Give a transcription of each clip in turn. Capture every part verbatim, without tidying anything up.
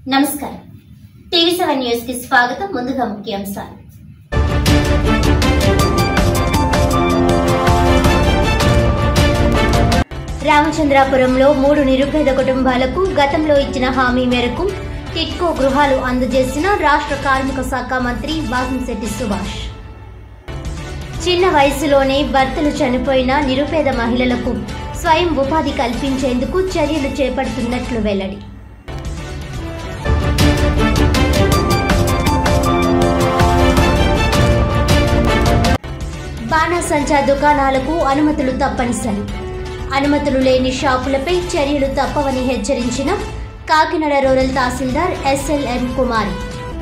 నమస్కారం TV seven news కి స్వాగతం। ముందుగా ముఖ్యాంశాలు। రామచంద్రాపురంలో మూడు నిరుపేద కుటుంబాలకు గతంలో ఇచ్చిన హామీ మేరకు టిట్కో గృహాలు అందజేసిన రాష్ట్ర కార్మిక శాఖ మంత్రి వాసంశెట్టి సుభాష్। చిన్న వయసులోనే భర్తలు చనిపోయిన నిరుపేద మహిళలకు స్వయం ఉపాధి కల్పించేందుకు చర్యలు చేపడుతున్నట్లు వెల్లడి। బాణాసంచా దుకాణాలకు అనుమతులు తప్పనిసరి, అనుమతులు లేని షాపులపై చర్యలు తప్పవని హెచ్చరించిన కాకినాడ రూరల్ తహసీల్దార్ ఎస్ఎల్ఎన్ కుమారి।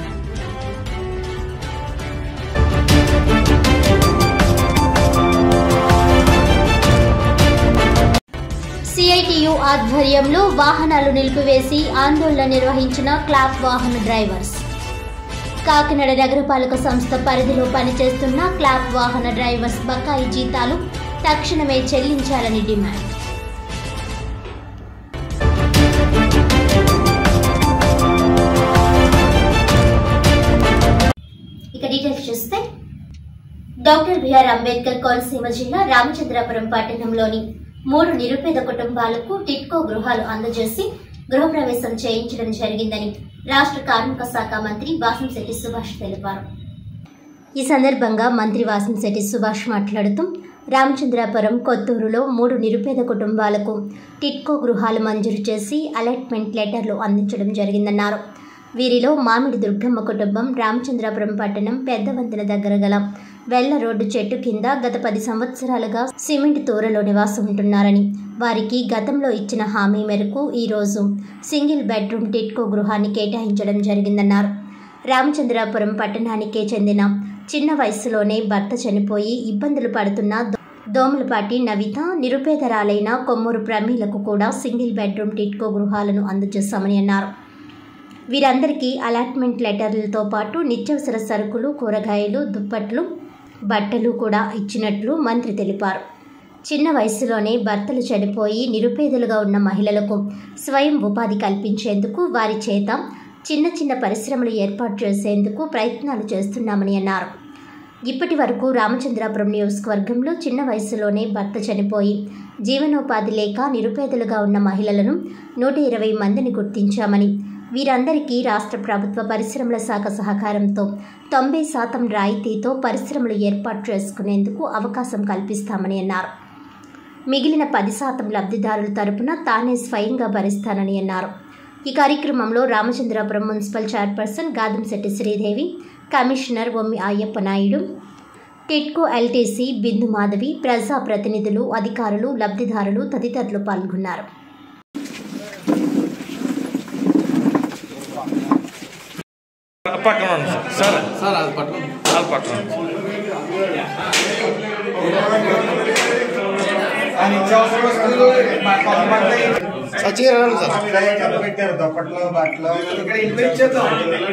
సిఐటియు ఆధ్వర్యంలో వాహనాలు నిలిపివేసి ఆందోళన నిర్వహించిన క్లాప్ వాహన డ్రైవర్స్। కాకినాడ నగరపాలక సంస్థ పరిధిలో పనిచేస్తున్న క్లాప్ వాహన డ్రైవర్స్ బకాయి జీతాలు తక్షణమే చెల్లించాలని డిమాండ్। ఇక డీటెయిల్స్ చూస్తే డాక్టర్ బిఆర్ అంబేద్కర్ కోనసీమ జిల్లా రామచంద్రాపురం పట్టణంలోని మూడు నిరుపేద కుటుంబాలకు టిట్కో గృహాలు అందజేసి గృహప్రవేశం చేయించడం జరిగిందని రాష్ట్ర కార్మిక శాఖ మంత్రి వాసంశెట్టి సుభాష్ తెలిపారు। ఈ సందర్భంగా మంత్రి వాసంశెట్టి సుభాష్ మాట్లాడుతూ రామచంద్రాపురం కొత్తూరులో మూడు నిరుపేద కుటుంబాలకు టిట్కో గృహాలు మంజూరు చేసి అలాట్మెంట్ లెటర్లు అందించడం జరిగిందన్నారు। వీరిలో మామిడి దుర్గమ్మ కుటుంబం రామచంద్రాపురం పట్టణం పెద్దవంతెన దగ్గర గల వెళ్ల రోడ్డు చెట్టు కింద గత పది సంవత్సరాలుగా సిమెంట్ తోరలో నివాసం ఉంటున్నారని, వారికి గతంలో ఇచ్చిన హామీ మేరకు ఈరోజు సింగిల్ బెడ్రూమ్ టిట్కో గృహాన్ని కేటాయించడం జరిగిందన్నారు। రామచంద్రాపురం పట్టణానికే చెందిన చిన్న వయసులోనే భర్త చనిపోయి ఇబ్బందులు పడుతున్న దోమలపాటి నవిత, నిరుపేదరాలైన కొమ్మూరు ప్రమీలకు కూడా సింగిల్ బెడ్రూమ్ టిట్కో గృహాలను అందజేశామని అన్నారు। వీరందరికీ అలాట్మెంట్ లెటర్లతో పాటు నిత్యావసర సరుకులు, కూరగాయలు, దుప్పట్లు, బట్టలు కూడా ఇచ్చినట్లు మంత్రి తెలిపారు। చిన్న వయసులోనే భర్తలు చనిపోయి నిరుపేదలుగా ఉన్న మహిళలకు స్వయం ఉపాధి కల్పించేందుకు వారి చేత చిన్న చిన్న పరిశ్రమలు ఏర్పాటు చేసేందుకు ప్రయత్నాలు చేస్తున్నామని అన్నారు। ఇప్పటి వరకు రామచంద్రాపురం నియోజకవర్గంలో చిన్న వయసులోనే భర్త చనిపోయి జీవనోపాధి లేక నిరుపేదలుగా ఉన్న మహిళలను నూట ఇరవై మందిని గుర్తించామని, వీరందరికీ రాష్ట్ర ప్రభుత్వ పరిశ్రమల శాఖ సహకారంతో తొంభై శాతం రాయితీతో పరిశ్రమలు ఏర్పాటు చేసుకునేందుకు అవకాశం కల్పిస్తామని అన్నారు। మిగిలిన పది శాతం లబ్ధిదారుల తరపున తానే స్వయంగా భరిస్తానని అన్నారు। ఈ కార్యక్రమంలో Ramachandrapuram municipal chairperson Gadamsetti Sridevi, commissioner Ommi Ayyappa Naidu, TIDCO LTC Bindu Madhavi, ప్రజాప్రతినిధులు, అధికారులు, లబ్ధిదారులు తదితరులు పాల్గొన్నారు। దుప్పట్లో బట్టలు ఇక్కడ ఇచ్చేద్దాం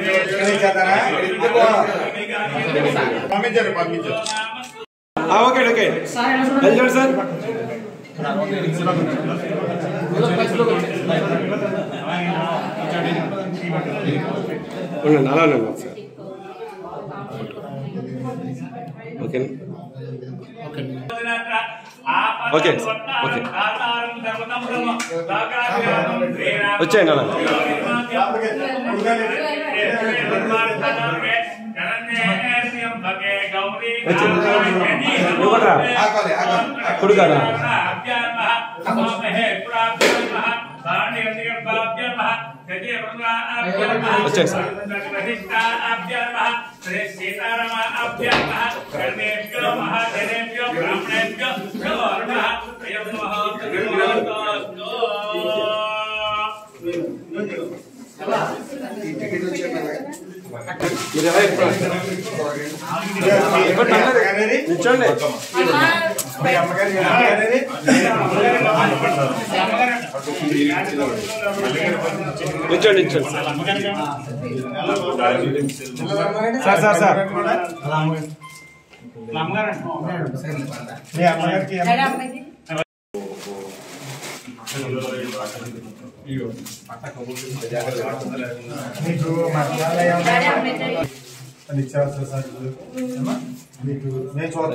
పంపించారు పంపించారు ఓకే ఓకే వెళ్ళండి సార్। ఉండండి అలానే ఉన్నారు సార్। ఓకే ఓకే ఓకే వచ్చేయండి అలా కుడుగారా వచ్చేయండి సార్। నిల్చోండి నిల్చోండి నిల్చోండి సార్ సార్ సార్ మీ అమ్మగారికి మీకు మంత్రాలయం నిత్యావసర సరుకులు మీకు నేను చూద్దాం